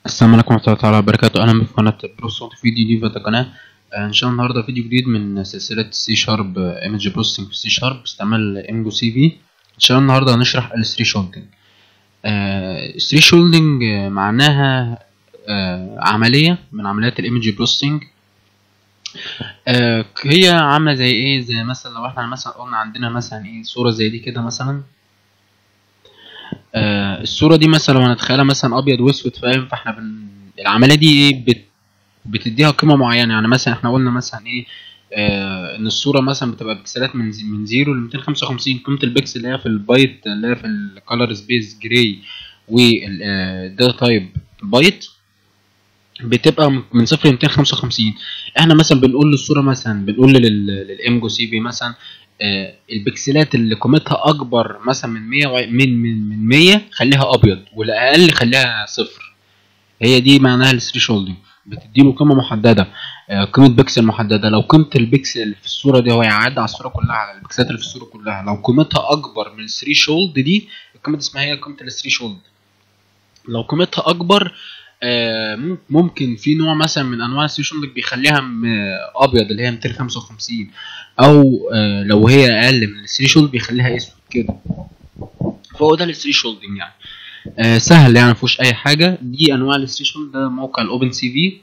السلام عليكم ورحمة الله تعالى وبركاته. أهلا بكم في قناة بروسوت فيديو جديد في القناة. إن شاء الله النهاردة فيديو جديد من سلسلة سي شارب ايمج بروسيسنج في سي شارب باستعمال امجو سي في. إن شاء الله النهاردة هنشرح الثريشولدنج. الثريشولدنج معناها عملية من عمليات الايمج بروسيسنج. هي عاملة زي ايه؟ زي مثلا لو احنا مثلا قلنا عندنا مثلا ايه صورة زي دي كده مثلا. الصورة دي مثلا لو هنتخيلها مثلا أبيض وأسود، فاهم؟ فاحنا العملية دي ايه بتديها قيمة معينة. يعني مثلا احنا قلنا مثلا ايه، ان الصورة مثلا بتبقى بكسلات من 0 ل 255. قيمة البكسل اللي هي في البايت اللي هي في الكالر سبيس جراي والداتا تايب بايت بتبقى من 0 ل 255. احنا مثلا بنقول للصورة مثلا بنقول للامجو سي في مثلا البكسلات اللي قيمتها اكبر مثلا من 100 من 100 خليها ابيض، والاقل خليها صفر. هي دي معناها الثريشولدنج. بتديله قيمه محدده، قيمه بكسل محدده. لو قيمه البكسل اللي في الصوره دي هو يعدي على الصوره كلها، على البكسلات اللي في الصوره كلها، لو قيمتها اكبر من الثريشولد دي، القيمه دي اسمها هي قيمه الثريشولد. لو قيمتها اكبر ممكن في نوع مثلا من انواع الثريشولد بيخليها ابيض اللي هي 255، او لو هي اقل من الثريشولد بيخليها اسود كده. فهو ده الثريشولدنج يعني. سهل يعني مفيهوش اي حاجه. دي انواع الثريشولد. ده موقع الاوبن سي في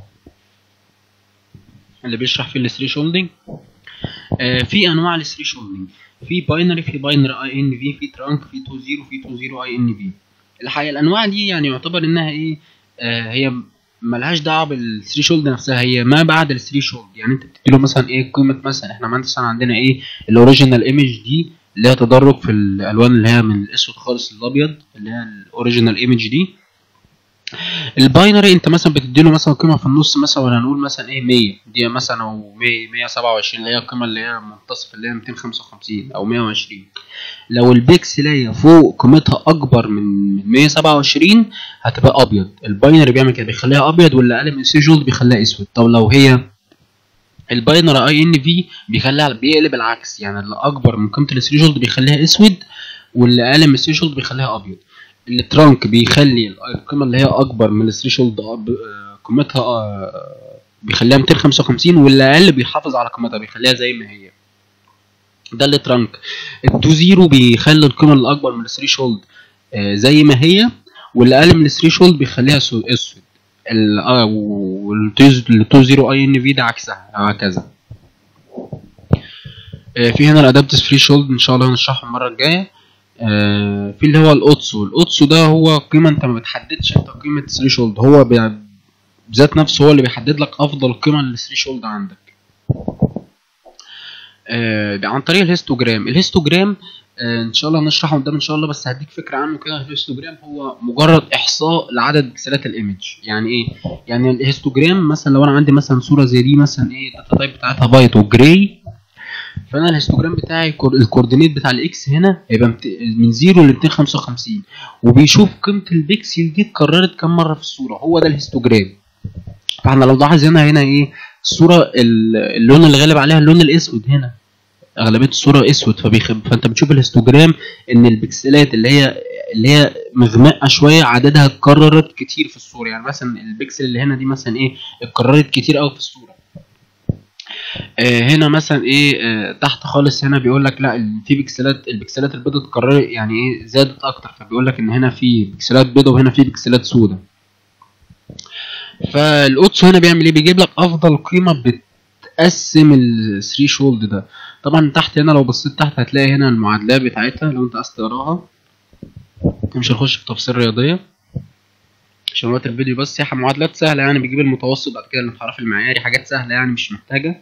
اللي بيشرح فيه الثريشولدنج. في انواع الثريشولدنج، في باينري، في باينري اي ان في، في ترانك، في 20، في 20 اي ان في. الحقيقه الانواع دي يعني يعتبر انها ايه، هي ملهاش دعوه بالثريشولد نفسها، هي ما بعد الثريشولد. يعني انت بتديله مثلا ايه قيمه، مثلا احنا مثلا عندنا ايه الاوريجينال ايمج دي اللي هي تدرج في الالوان اللي هي من الاسود خالص للابيض اللي هي الاوريجينال ايمج دي. الباينري انت مثلا بتديله مثلا قيمه في النص، مثلا هنقول مثلا ايه 100 دي مثلا، او 127 اللي هي القيمه اللي هي منتصف اللي هي 255 او 120. لو البكسلية فوق قيمتها اكبر من 127 هتبقى ابيض. الباينري بيعمل كده، بيخليها ابيض، واللي اقل من الثريشولد بيخليها اسود. طب لو هي الباينري اي ان في بيخليها بيقلب العكس، يعني اللي اكبر من قيمه الثريشولد بيخليها اسود، واللي اقل من الثريشولد بيخليها ابيض. الترانك بيخلي القيمه اللي هي اكبر من الثريشولد قيمتها بيخليها 255، واللي اقل بيحافظ على قيمتها بيخليها زي ما هي. ده اللي ترانك. التو زيرو بيخلي القيمه الاكبر من الثريشولد زي ما هي، واللي اقل من الثريشولد بيخليها اسود. والتو زيرو اي ان في ده عكسها، هكذا. في هنا الادابتيف ثريشولد ان شاء الله هنشرحه المره الجايه. في اللي هو الاوتسو ده هو قيمه انت ما بتحددش انت قيمه الثريشولد، هو بذات نفسه هو اللي بيحدد لك افضل قيمه للثريشولد عندك عن طريق الهيستوجرام. الهيستوجرام ان شاء الله هنشرحه قدام ان شاء الله، بس هديك فكره عنه كده. الهيستوجرام هو مجرد احصاء لعدد بكسلات الايمج. يعني ايه؟ يعني الهيستوجرام مثلا لو انا عندي مثلا صوره زي دي مثلا ايه الداتا تايب بتاعتها بايت وجراي، فانا الهيستوجرام بتاعي الكوردينيت بتاع الاكس هنا هيبقى من 0 ل 255، وبيشوف قيمه البكسل دي اتكررت كام مره في الصوره. هو ده الهيستوجرام. فاحنا لو لاحظ هنا ايه الصوره اللون اللي غالب عليها اللون الاسود، هنا اغلبيه الصوره اسود، فانت بتشوف الهيستوجرام ان البكسلات اللي هي مغمقه شويه عددها اتكررت كتير في الصوره. يعني مثلا البكسل اللي هنا دي مثلا ايه اتكررت كتير قوي في الصوره. هنا مثلا ايه تحت خالص هنا بيقول لك لا، في البكسلات البيضاء اتكررت، يعني ايه زادت اكتر، فبيقول لك ان هنا في بكسلات بيضاء وهنا في بكسلات سوداء. فالاوتسو هنا بيعمل ايه؟ بيجيب لك افضل قيمه بتقسم الثريشولد ده. طبعا تحت هنا لو بصيت تحت هتلاقي هنا المعادلات بتاعتها لو انت عايز تقراها. مش هنخش في تفاصيل رياضيه عشان وقت الفيديو، بس هي معادلات سهله يعني. بيجيب المتوسط بعد كده الانحراف المعياري، حاجات سهله يعني مش محتاجه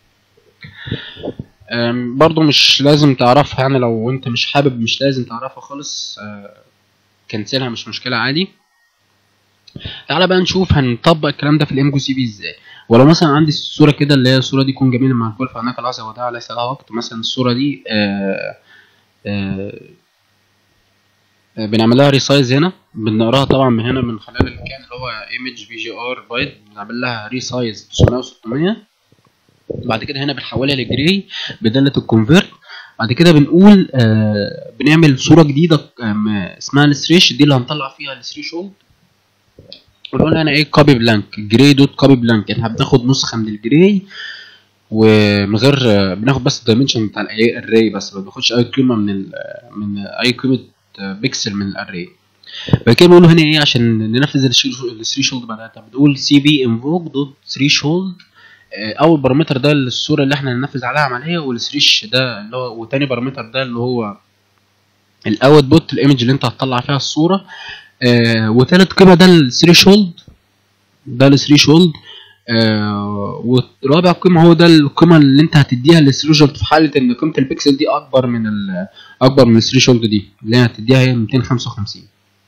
برضو مش لازم تعرفها. يعني لو انت مش حابب مش لازم تعرفها خالص، كنسلها مش مشكله عادي. تعالى بقى نشوف هنطبق الكلام ده في الامجو سي في ازاي. ولو مثلا عندي الصوره كده اللي هي الصوره دي تكون جميله مع الكل، فهناك العصا وداع ليس لها وقت. مثلا الصوره دي بنعمل لها ريسايز هنا، بنقراها طبعا من هنا من خلال الكان اللي هو ايمج في جي ار بايت، بنعمل لها ريسايز 900 و600. بعد كده هنا بنحولها لجراي بداله الكونفيرت. بعد كده بنقول بنعمل صوره جديده اسمها الثريش، دي اللي هنطلع فيها الثريشولد. ونقول هنا ايه كوبي بلانك جراي دوت كوبي بلانك، احنا بناخد نسخه من الجراي ومن غير بناخد بس الدايمنشن بتاع الاري بس، ما بناخدش اي قيمه من اي قيمه بيكسل من الاري. بعد كده بنقول هنا ايه عشان ننفذ الثريشولد بعدها، بنقول سي بي انفوك دوت ثريشولد. اول بارامتر ده الصوره اللي احنا هننفذ عليها عمليه، والثريش ده اللي هو، وتاني بارامتر ده اللي هو الاوت بوت الايمج اللي انت هتطلع فيها الصوره. وتالت قيمه ده الثريشولد، ورابع قيمه هو ده القيمه اللي انت هتديها للثريشولد في حاله ان قيمه البكسل دي اكبر من الثريشولد دي اللي هي هتديها هي 255.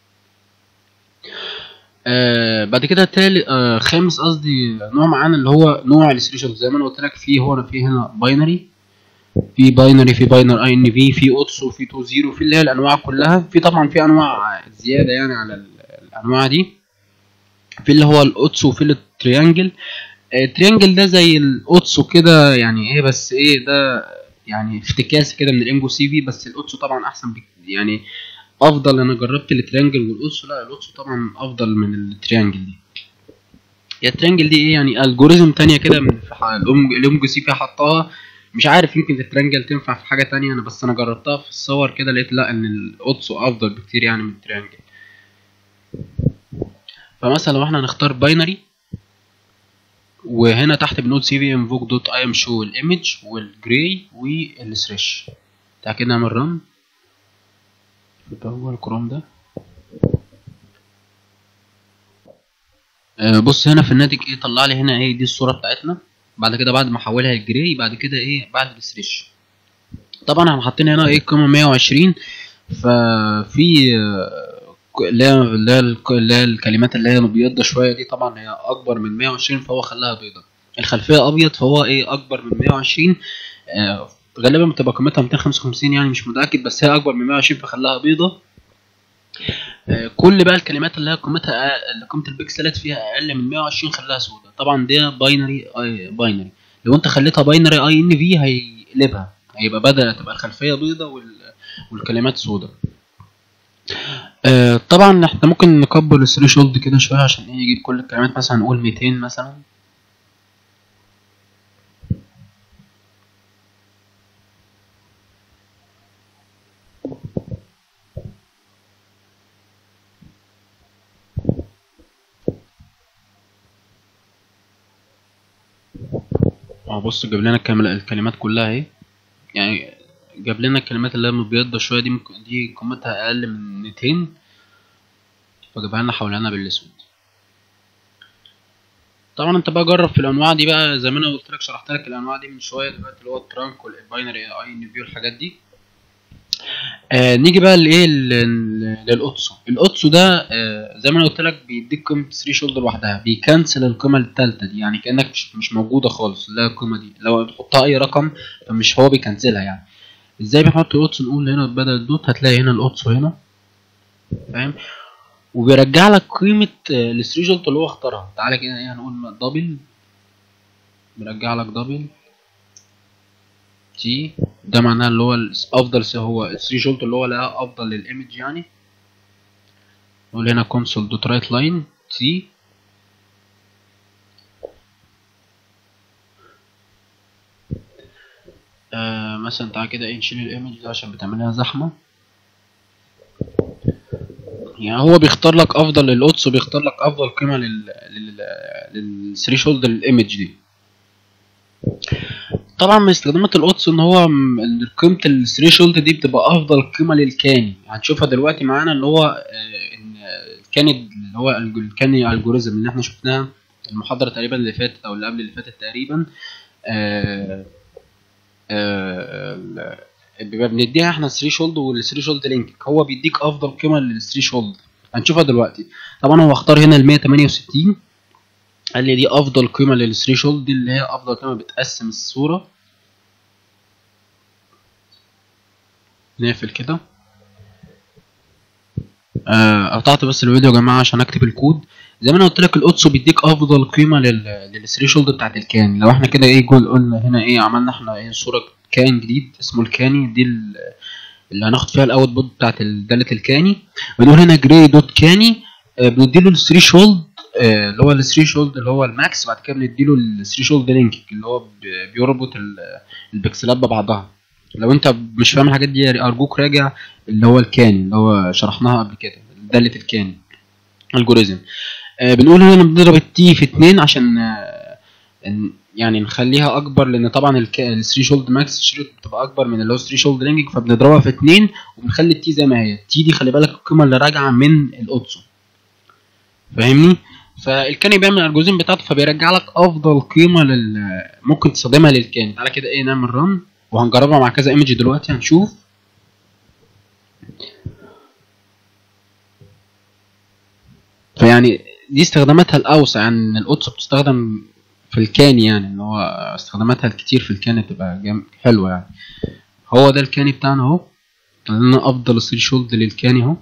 بعد كده خامس قصدي نوع معانا اللي هو نوع الثريشولد. زي ما انا قلت لك في هنا باينري، في باينر اي ان في اوتسو، في 20، في اللي هي الانواع كلها. في طبعا في انواع زياده يعني على الانواع دي، في اللي هو الاوتسو وفي التريانجل. التريانجل ده زي الاوتسو كده يعني ايه، بس ايه ده يعني افتكاس كده من الانجو سي في، بس الاوتسو طبعا احسن يعني افضل. انا جربت التريانجل والاوتسو، لا الاوتسو طبعا افضل من التريانجل دي. يا التريانجل دي ايه يعني الجوريزم تانية كده من الانجو سي في حطها، مش عارف يمكن التريانجل تنفع في حاجه تانية، بس انا جربتها في الصور كده لقيت لا ان الاوتسو افضل بكتير يعني من التريانجل. فمثلا لو احنا هنختار باينري، وهنا تحت بنقول سي في انفوك دوت اي ام شو الايمج والجراي والثريش. تعالى كده نعمل رن جوه الكروم ده. بص هنا في الناتج ايه طلع لي هنا ايه دي الصوره بتاعتنا. بعد كده بعد ما احولها الجراي، بعد كده ايه بعد الثريش. طبعا احنا حاطين هنا ايه قيمه 120. ففي اللي هي الكلمات اللي هي مبيضه شويه دي طبعا هي اكبر من 120 فهو خلاها بيضه. الخلفيه ابيض فهو ايه اكبر من 120. غالبا بتبقى قيمتها 255 يعني مش متاكد، بس هي اكبر من 120 فخلاها بيضه. كل بقى الكلمات اللي هي قيمتها اللي قيمه البكسلات فيها اقل من 120 خلاها سوداء. طبعا دي باينري. لو انت خليتها باينري اي ان في هيقلبها، هيبقى بدل تبقى الخلفيه بيضه والكلمات سوداء. طبعا احنا ممكن نكبر الثريشولد كده شويه عشان ايه يجيب كل الكلمات، مثلا نقول 200 مثلا. بص جاب لنا الكلمات كلها اهي، يعني جاب لنا الكلمات اللي هي مبيضة شويه دي ممكن دي قيمتها اقل من 200 فجابها لنا حولها بالاسود. طبعا انت بقى جرب في الانواع دي بقى زي ما انا قلت لك، شرحت لك الانواع دي من شويه دلوقتي اللي هو الترانك والباينري اي ان في والحاجات دي. نيجي بقى لايه للاوتسو. الاوتسو ده زي ما انا قلت لك بيديك قيمه 3 شولد لوحدها، بيكنسل القيمه الثالثه دي يعني كانك مش موجوده خالص. لا القيمه دي لو تحطها اي رقم فمش هو بيكنسلها يعني. ازاي بنحط الاوتسو؟ نقول هنا بدل الدوت هتلاقي هنا الاوتسو هنا، فاهم؟ وبيرجع لك قيمه الثريشولد اللي هو اختارها. تعالى كده ايه هنقول دبل، بيرجع لك دبل تي، ده معناه اللي هو الافضل هو الثريشولد اللي هو لقاه افضل للايمج يعني. نقول هنا console دوت رايت لاين تي، مثلا تعالى كده ايه نشيل الايمج ده عشان بتعملها زحمه. يعني هو بيختار لك افضل للاوتسو، بيختار لك افضل قيمه للثريشولد للايمج دي. طبعا من استخدامات الاوتسو ان هو قيمه الثريشولد دي بتبقى افضل قيمه للكاني. هنشوفها دلوقتي معانا اللي هو ان الكاني اللي هو الكاني الجوريزم اللي احنا شفناها المحاضره تقريبا اللي فاتت او اللي قبل اللي فاتت تقريبا. بنديها احنا الثريشولد والثريشولد لينك، هو بيديك افضل قيمه للثريشولد. هنشوفها دلوقتي. طبعا هو اختار هنا ال 168، قال لي دي افضل قيمه للثريشولد دي اللي هي افضل قيمه بتقسم الصوره. نقفل كده. قطعت بس الفيديو يا جماعه عشان اكتب الكود. زي ما انا قلت لك الاوتسو بيديك افضل قيمه للثريشولد بتاعت الكان. لو احنا كده ايه قلنا هنا ايه عملنا احنا ايه صوره كان جديد اسمه الكاني، دي اللي هناخد فيها الاوت بوت بتاعت داله الكاني. بنقول هنا جراي دوت كاني، بنديله الثريشولد اللي هو الثري شولد اللي هو الماكس، بعد كده بنديله الثري شولد لينكينج اللي هو بيربط البكسلات ببعضها. لو انت مش فاهم الحاجات دي ارجوك راجع اللي هو الكاني اللي هو شرحناها قبل كده، دالة الكاني الجوريزم. بنقول هنا بنضرب التي في 2 عشان يعني نخليها اكبر، لان طبعا الثري شولد ماكس شريط بتبقى اكبر من اللي هو الثري شولد لينكينج، فبنضربها في 2 وبنخلي التي زي ما هي. التي دي خلي بالك القيمه اللي راجعه من الاوتسو، فاهمني؟ فالكاني بيعمل الالجوريزم بتاعته فبيرجع لك افضل قيمه ممكن تستخدمها للكاني. تعالى كده ايه نعمل رن وهنجربها مع كذا ايمج دلوقتي هنشوف. فيعني دي استخداماتها الاوسع، يعني الاوتسو بتستخدم في الكاني، يعني اللي هو استخداماتها الكتير في الكاني تبقى حلوه يعني. هو ده الكاني بتاعنا اهو، لنا افضل ثري شولد للكاني اهو.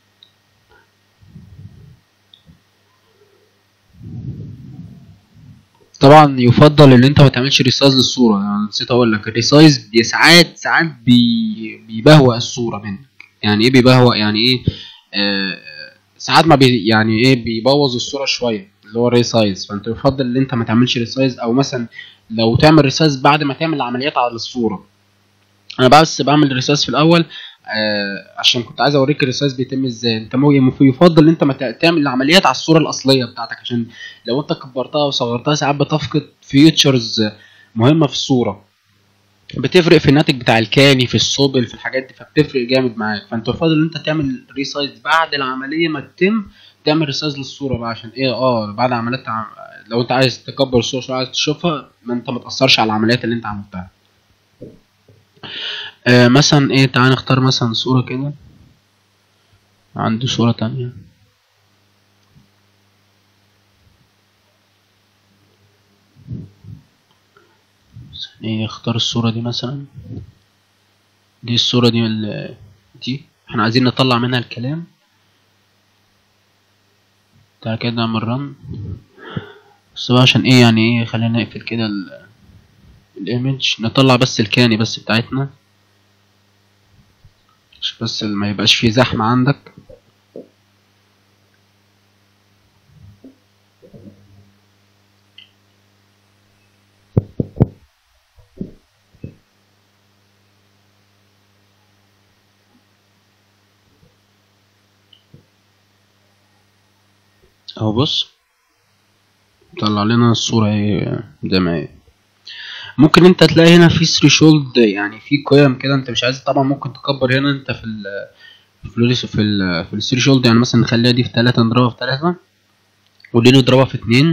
طبعا يفضل ان انت ما تعملش ريسايز للصوره، يعني نسيت اقول لك الريسايز ساعات بيبهوأ الصوره منك. يعني ايه بيبهوأ؟ يعني ايه ساعات ما يعني ايه بيبوظ الصوره شويه اللي هو الريسايز. فانت يفضل ان انت ما تعملش ريسايز، او مثلا لو تعمل ريسايز بعد ما تعمل العمليات على الصوره. انا بس بعمل ريسايز في الاول عشان كنت عايز اوريك الريسايز بيتم ازاي. انت يفضل ان انت ما تعمل العمليات على الصوره الاصليه بتاعتك، عشان لو انت كبرتها وصغرتها ساعات بتفقد فيتشرز مهمه في الصوره، بتفرق في الناتج بتاع الكاني في الصوبل في الحاجات دي، فبتفرق جامد معاك. فانت يفضل ان انت تعمل ريسايز بعد العمليه ما تتم، تعمل ريسايز للصوره بقى، عشان ايه بعد عمليات لو انت عايز تكبر الصوره شويه عايز تشوفها ما انت ما تاثرش على العمليات اللي انت عملتها. مثلا ايه تعال نختار مثلا صورة كده. عندي صورة تانية ايه، اختار الصورة دي مثلا. دي الصورة دي دي احنا عايزين نطلع منها الكلام. تعال كده نعمل رن بس بقى عشان ايه يعني ايه، خلينا نقفل كده الايمج، نطلع بس الكاني بس بتاعتنا عشان بس ما يبقاش فيه زحمة عندك. اهو بص طلع لنا الصورة اهي زي ما هي. ممكن انت تلاقي هنا في ثريشولد، يعني في قيم كده انت مش عايز طبعا، ممكن تكبر هنا انت في الثريشولد. يعني مثلا نخليها دي في 3 نضربها في 3 ودي نضربها في 2.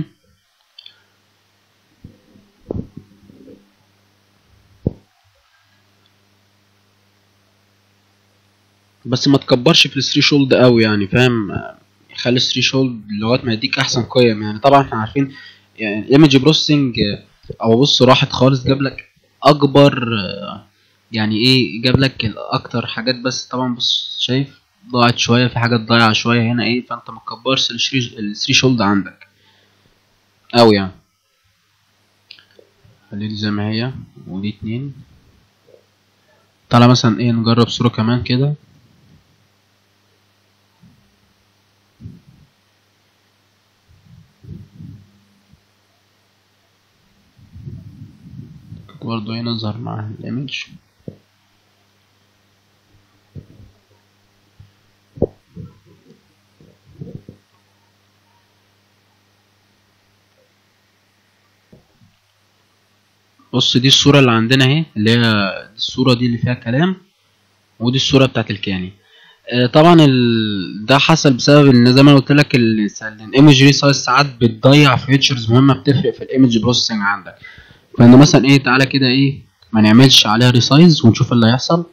بس ما تكبرش في الثريشولد قوي يعني، فاهم؟ خلي الثريشولد لغايه ما يديك احسن قيم. يعني طبعا احنا عارفين يعني الايمج بروسيسنج او بص راحت خالص، جاب لك اكبر يعني ايه، جاب لك اكتر حاجات. بس طبعا بص شايف ضاعت شويه، في حاجات ضايعه شويه هنا ايه، فانت ما تكبرش الثريشولد عندك قوي يعني. خلي دي زي ما هي ودي 2. تعالى مثلا ايه نجرب صوره كمان كده. برضو هنا نظهر مع الايمج. بص دي الصورة اللي عندنا اهي، اللي هي الصورة دي اللي فيها كلام، ودي الصورة بتاعت الكياني. طبعا ده حصل بسبب ان زي ما قلت لك الايمج ريسايز ساعات بتضيع فيتشرز مهمة بتفرق في الايمج بروسيسنج عندك. فانا مثلا ايه تعالى كده ايه ما نعملش عليها ريسايز ونشوف اللي هيحصل.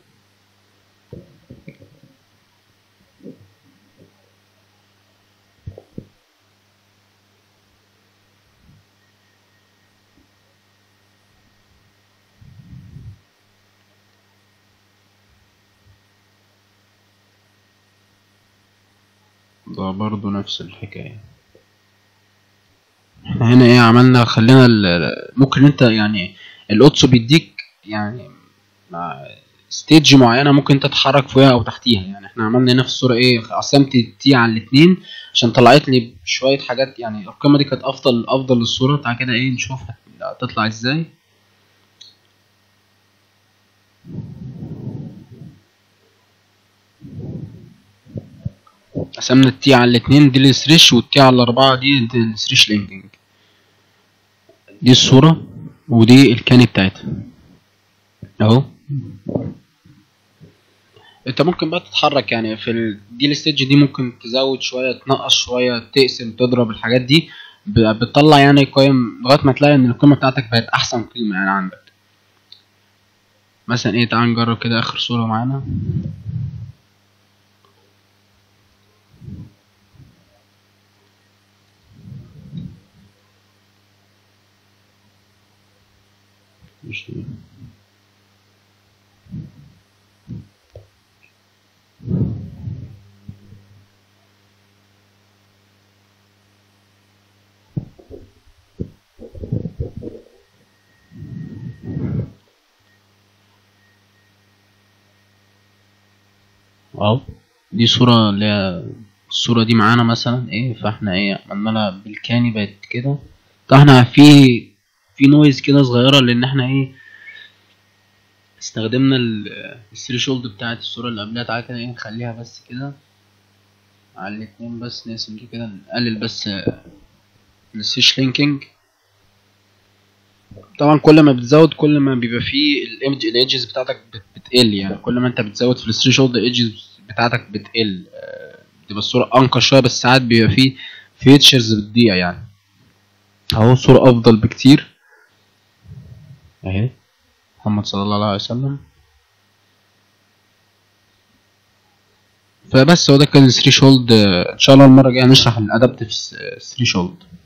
ده برضو نفس الحكاية. احنا هنا ايه عملنا، خلينا ممكن انت يعني الاوتسو بيديك يعني مع ستيج معينة ممكن انت تتحرك فوقها او تحتيها. يعني احنا عملنا هنا في الصورة ايه، قسمت التي على الاتنين عشان طلعت لي شويه حاجات، يعني القيمه دي كانت افضل للصوره. تعالى كده ايه نشوف هتطلع ازاي. قسمنا التي على الاتنين دي الستريش، والتي على الاربعة دي الستريش لينكينج. دي الصورة ودي الكاني بتاعتها اهو. انت ممكن بقى تتحرك يعني في دي الستيج دي، ممكن تزود شوية تنقص شوية تقسم تضرب الحاجات دي، بتطلع يعني قيم لغاية ما تلاقي ان القيمة بتاعتك بقت احسن قيمة يعني عندك. مثلا ايه، تعال نجرب كده اخر صورة معانا. مش دي. اهو دي صورة اللي هي الصورة دي معانا مثلا ايه، فاحنا ايه عملنا لها بالكاني بقت كده. طبعا احنا في نويز كده صغيرة، لان احنا ايه استخدمنا الثريشولد بتاعت الصورة اللي قبلها. تعالى كده ايه نخليها بس كده على الاتنين، بس نقسم دي كده نقلل بس السيش لينكينج. طبعا كل ما بتزود كل ما بيبقى فيه الايدجز بتاعتك بتقل، يعني كل ما انت بتزود في الثريشولد الايدجز بتاعتك بتقل، بتبقى الصورة انقى شوية، بس ساعات بيبقى فيه فيتشرز بتضيع يعني. اهو صورة افضل بكتير اهي، محمد صلى الله عليه وسلم. فبس هو ده كان الثريشولد. ان شاء الله المرة الجاية نشرح الادابتيف ثريشولد.